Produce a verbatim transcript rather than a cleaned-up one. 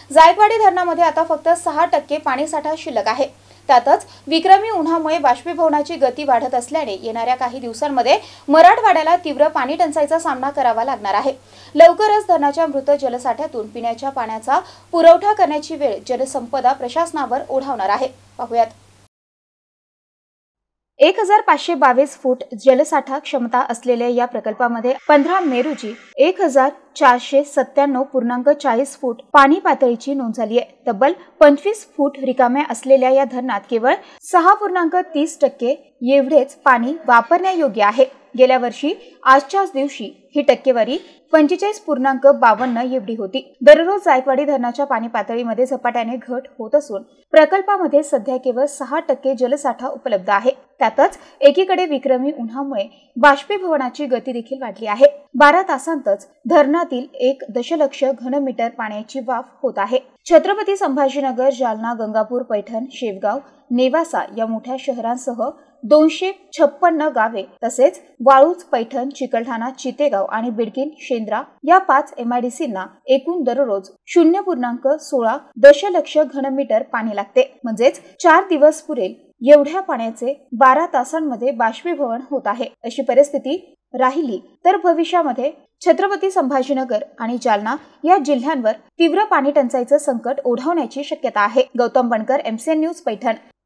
जायकवाडी धरणामध्ये आता फक्त सहा टक्के पाणीसाठा शिल्लक आहे। त्यातच विक्रमी उन्हामुळे बाष्पीभवनाची गती वाढत असल्याने येणाऱ्या काही दिवसांमध्ये मराठवाड्याला तीव्र पाणी टंचाईचा सामना करावा लागणार आहे। लवकरच धरणाच्या मृत जलसाठ्यातून पिण्याच्या पाण्याचा पुरवठा करण्याची वेळ जलसंपदा प्रशासनावर ओढावणार आहे। पाहूयात। एक हजार पाचशे बावीस फूट जलसाठा क्षमता असलेल्या या प्रकल्पामध्ये पंधरा मे रोजी एक हजार चारशे सत्त्याण्णव पूर्णांक चाळीस फूट पाणी पातळीची नोंद झाली आहे। तब्बल पंचवीस फूट रिकाम्या असलेल्या या धरणात केवळ सहा पूर्णांक तीस टक्के एवढेच पाणी वापरण्यायोग्य आहे। गेल्या वर्षी आजच्याच दिवशी ही टक्केवारी पंचेचाळीस पूर्णांक बावन्न एवढी होती। दररोज जायकवाडी धरणाच्या पाणी पातळीमध्ये झपाट्याने घट होत असून प्रकल्पामध्ये सध्या केवळ सहा टक्के जलसाठा उपलब्ध आहे। त्यातच एकीकडे विक्रमी उन्हामुळे बाष्पीभवनाची गती देखील वाढली आहे। बारा तासांतच धरणातील एक दशलक्ष घनमीटर पाण्याची वाफ होत आहे। छत्रपती संभाजीनगर, जालना, गंगापूर, पैठण, शेवगाव, नेवासा या मोठ्या शहरांसह दोनशे छप्पन्न गावे तसेच वाळूज, पैठण, चिकलठाणा, चितेगाव आणि बिडकीन, शेंद्रा या पाच एमआयडीसींना एकूण दररोज शून्य पूर्णांक सोळा दशलक्ष घनमीटर पाणी लागते। म्हणजेच चार दिवस पुरेल एवढ्या पाण्याचे बारा तासांमध्ये बाष्पीभवन होत आहे। अशी परिस्थिती राहिली तर भविष्यामध्ये छत्रपती संभाजीनगर आणि जालना या जिल्ह्यांवर तीव्र पाणी टंचाईचे संकट ओढवण्याची शक्यता आहे। Gautam Bankar, MCN news, Paithan.